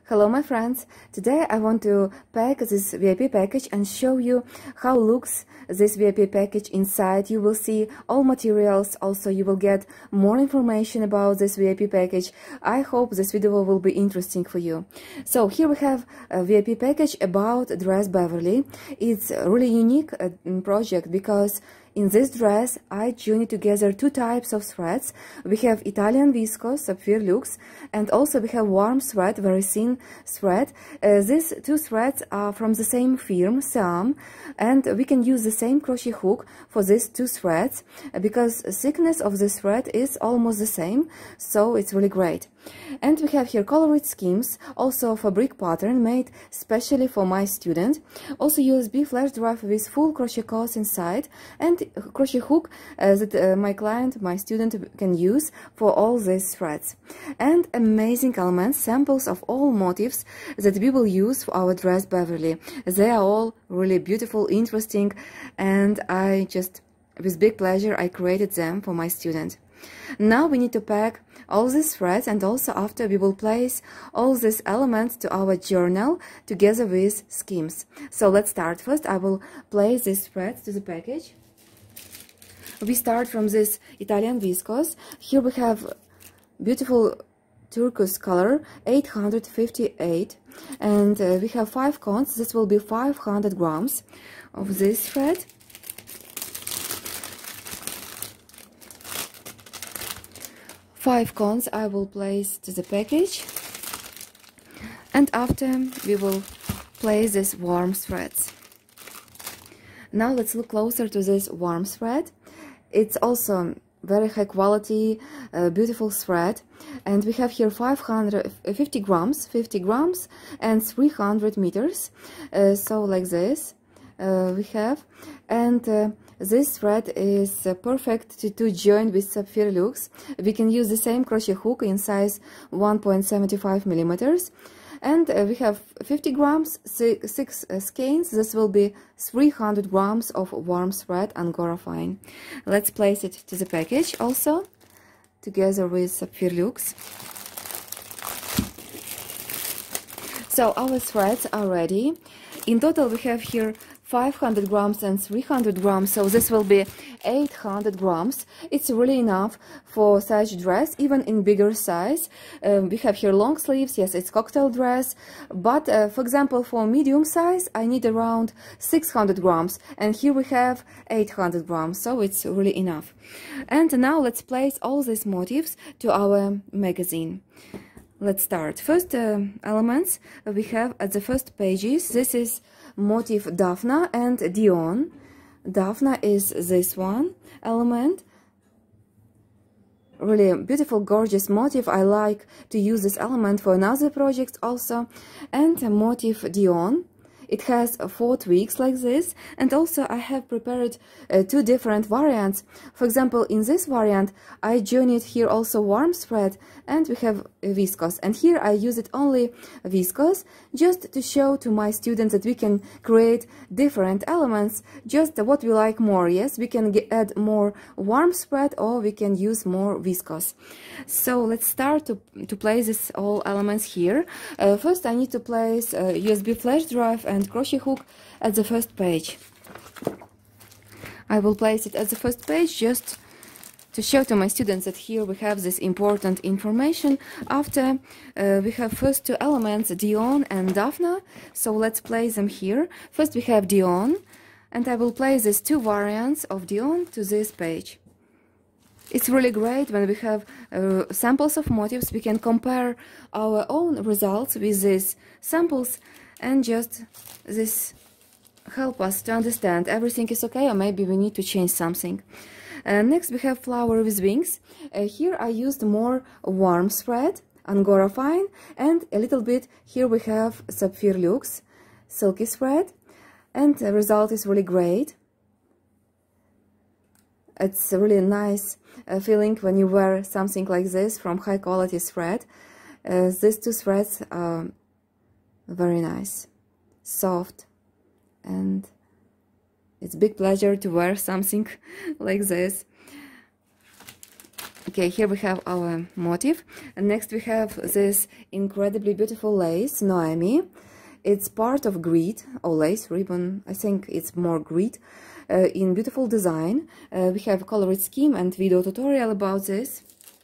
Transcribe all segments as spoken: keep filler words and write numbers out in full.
Hello my friends, today I want to pack this V I P package and show you how looks this V I P package inside. You will see all materials, also you will get more information about this V I P package. I hope this video will be interesting for you. So here we have a V I P package about dress Beverly. It's a really unique uh, project because in this dress, I joined together two types of threads. We have Italian viscose, sapphire luxe, and also we have warm thread, very thin thread. Uh, these two threads are from the same firm, Sam, and we can use the same crochet hook for these two threads because the thickness of this thread is almost the same, so it's really great. And we have here colored schemes, also fabric pattern made specially for my student. Also U S B flash drive with full crochet course inside, and crochet hook uh, that uh, my client, my student can use for all these threads. And amazing elements, samples of all motifs that we will use for our dress Beverly. They are all really beautiful, interesting, and I just, with big pleasure, I created them for my student. Now we need to pack all these threads, and also after we will place all these elements to our journal together with schemes. So let's start. First I will place these threads to the package. We start from this Italian viscose. Here we have beautiful turquoise color, eight hundred fifty-eight, and uh, we have five cones. This will be five hundred grams of this thread. Five cones I will place to the package, and after we will place these warm threads. Now let's look closer to this warm thread. It's also very high quality, uh, beautiful thread, and we have here five hundred fifty grams, fifty grams, and three hundred meters. Uh, so like this uh, we have, and uh, this thread is uh, perfect to, to join with sapphire luxe. We can use the same crochet hook in size one point seven five millimeters. And uh, we have fifty grams, six, six uh, skeins. This will be three hundred grams of warm thread Angora fine. Let's place it to the package also, together with sapphire luxe. So our threads are ready. In total we have here five hundred grams and three hundred grams, so this will be eight hundred grams. It's really enough for such dress, even in bigger size. Um, we have here long sleeves, yes, it's cocktail dress, but uh, for example for medium size I need around six hundred grams, and here we have eight hundred grams, so it's really enough. And now let's place all these motifs to our magazine. Let's start. First uh, elements we have at the first pages. This is motif Daphne and Dion. Daphne is this one element. Really beautiful, gorgeous motif. I like to use this element for another project also. And a motif Dion. It has four twigs like this, and also I have prepared uh, two different variants. For example, in this variant I joined here also warm thread, and we have viscose, and here I use it only viscose, just to show to my students that we can create different elements, just what we like more. Yes, we can get, add more warm thread, or we can use more viscose. So let's start to, to place this all elements here. Uh, first I need to place a U S B flash drive and crochet hook at the first page. I will place it at the first page just to show to my students that here we have this important information. After uh, we have first two elements, Dion and Daphne, so let's place them here. First we have Dion, and I will place these two variants of Dion to this page. It's really great when we have uh, samples of motifs. We can compare our own results with these samples, and just this help us to understand everything is okay, or maybe we need to change something. Uh, next we have flower with wings. Uh, here I used more warm thread, Angora fine, and a little bit here we have sapphire luxe, silky thread, and the result is really great. It's a really nice uh, feeling when you wear something like this from high quality thread. Uh, these two threads are very nice, soft, and it's a big pleasure to wear something like this. Okay, here we have our motif, and next we have this incredibly beautiful lace, Noemi. It's part of grid or lace ribbon. I think it's more grid uh, in beautiful design. Uh, we have colored scheme and video tutorial about this.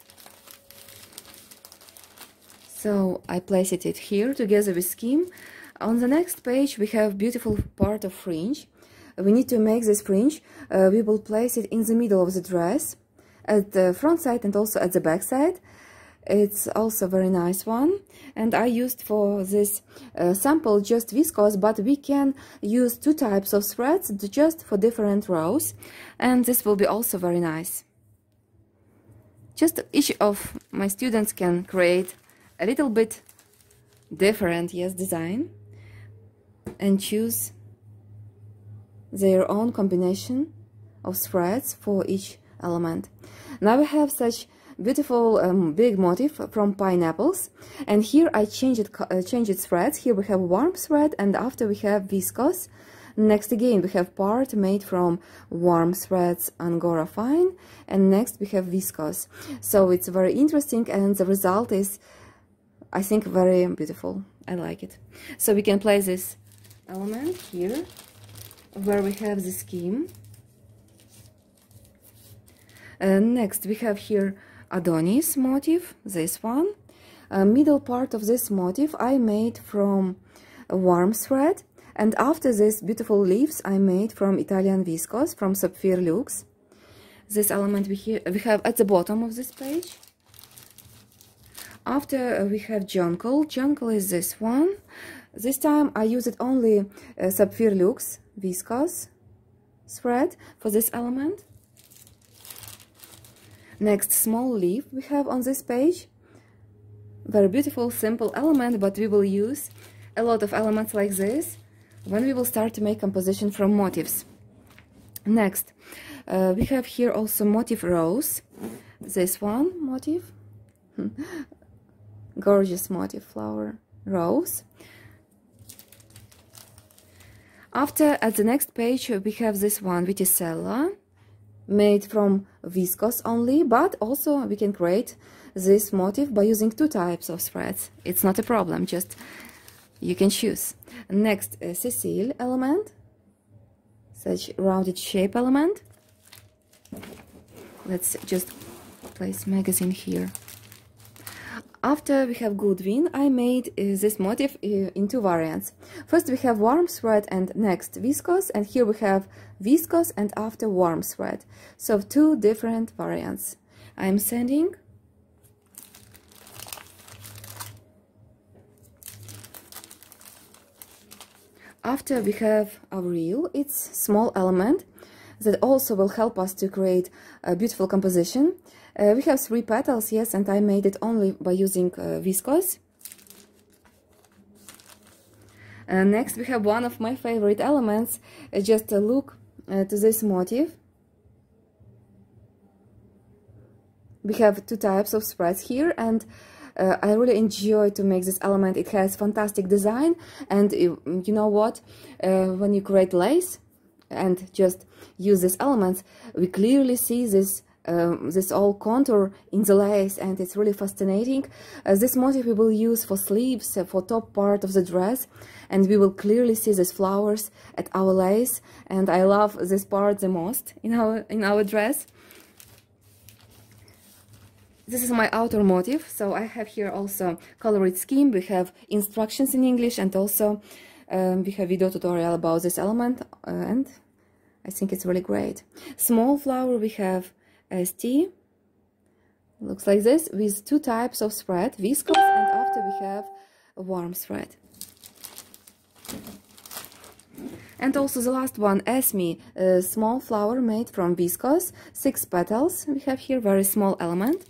So I placed it here together with scheme. On the next page we have beautiful part of fringe. We need to make this fringe. Uh, we will place it in the middle of the dress, at the front side and also at the back side. It's also a very nice one, and I used for this uh, sample just viscose, but we can use two types of threads just for different rows, and this will be also very nice. Just each of my students can create a little bit different, yes, design, and choose their own combination of threads for each element. Now we have such beautiful um, big motif from pineapples, and here I changed it, uh, changed its threads. Here we have warm thread, and after we have viscose. Next again we have part made from warm threads, Angora fine, and next we have viscose. So it's very interesting, and the result is, I think, very beautiful. I like it. So we can place this element here where we have the scheme. Uh, next we have here Adonis motif, this one. Uh, middle part of this motif I made from a warm thread, and after this beautiful leaves I made from Italian viscose from Sapphire Luxe. This element we, here, we have at the bottom of this page. After uh, we have jonquil. Jonquil is this one. This time I used only uh, Sapphire Luxe viscose thread for this element. Next, small leaf we have on this page. Very beautiful, simple element, but we will use a lot of elements like this when we will start to make composition from motifs. Next, uh, we have here also motif rose. This one motif, gorgeous motif flower rose. After, at the next page, we have this one, Viticella, made from viscose only, but also we can create this motif by using two types of threads. It's not a problem, just you can choose. Next, a Cecile element, such rounded shape element. Let's just place magazine here. After we have Goodwin, I made uh, this motif uh, in two variants. First we have warm thread and next viscose, and here we have viscose and after warm thread. So two different variants. I'm sending. After we have Avril, it's small element that also will help us to create a beautiful composition. Uh, we have three petals, yes, and I made it only by using uh, viscose. Uh, next we have one of my favorite elements. Uh, just uh, look uh, to this motif. We have two types of threads here, and uh, I really enjoy to make this element. It has fantastic design, and you, you know what, uh, when you create lace and just use these elements, we clearly see this Um, this all contour in the lace, and it's really fascinating. Uh, this motif we will use for sleeves, uh, for top part of the dress, and we will clearly see these flowers at our lace, and I love this part the most in our in our dress. This is my outer motif, so I have here also colored scheme. We have instructions in English, and also um, we have video tutorial about this element, uh, and I think it's really great. Small flower we have S T, looks like this, with two types of thread, viscose, and after we have a warm thread. And also the last one, Esme, a small flower made from viscose, six petals. We have here very small element.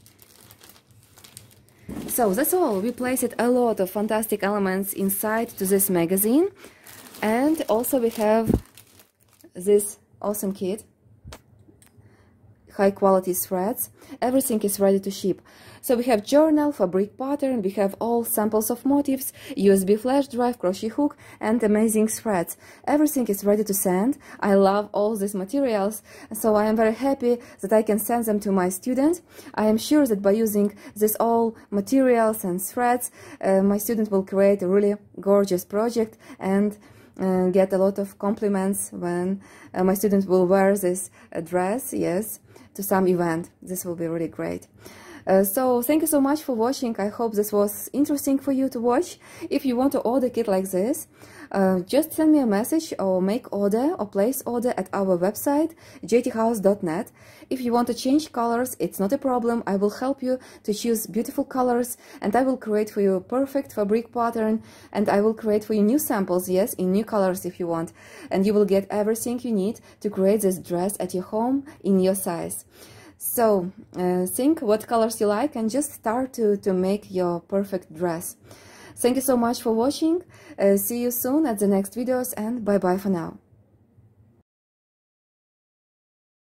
So that's all. We placed a lot of fantastic elements inside to this magazine, and also we have this awesome kit. high quality threads. Everything is ready to ship. So we have journal, fabric pattern, we have all samples of motifs, U S B flash drive, crochet hook, and amazing threads. Everything is ready to send. I love all these materials, so I am very happy that I can send them to my students. I am sure that by using this all materials and threads, uh, my student will create a really gorgeous project and uh, get a lot of compliments when uh, my student will wear this uh, dress, yes, to some event. This will be really great. Uh, so thank you so much for watching. I hope this was interesting for you to watch. If you want to order a kit like this, uh, just send me a message or make order or place order at our website j t house dot net. If you want to change colors, it's not a problem. I will help you to choose beautiful colors, and I will create for you a perfect fabric pattern, and I will create for you new samples, yes, in new colors if you want, and you will get everything you need to create this dress at your home in your size. So uh, think what colors you like and just start to, to make your perfect dress. Thank you so much for watching. Uh, see you soon at the next videos, and bye bye for now.